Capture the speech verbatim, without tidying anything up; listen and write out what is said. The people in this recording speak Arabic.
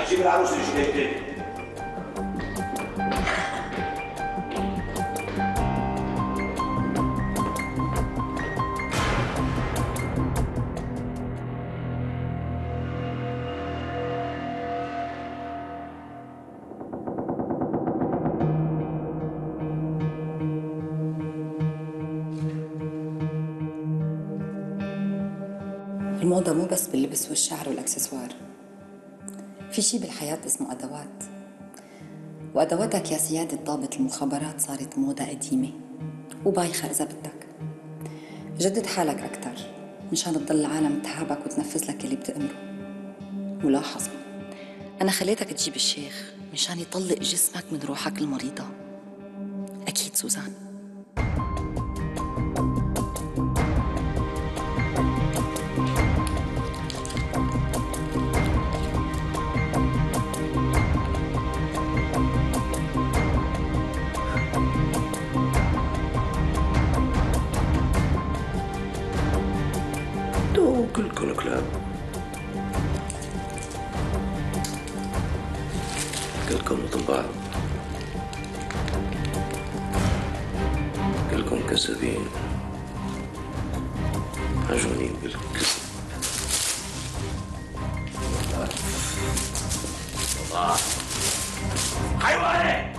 رح تجيب العروسه الجديده. الموضة مو بس باللبس والشعر والأكسسوار، في شي بالحياة اسمه أدوات، وأدواتك يا سيادة ضابط المخابرات صارت موضة قديمة وبايخة إذا بدك. جدد حالك أكتر مشان تضل العالم تهابك وتنفذ لك اللي بتأمره. ملاحظة، أنا خليتك تجيب الشيخ مشان يطلق جسمك من روحك المريضة. أكيد سوزان. كلكم كلاب، كلكم مثل بعض، كلكم كذابين عجونين بالكذب. الله حيواني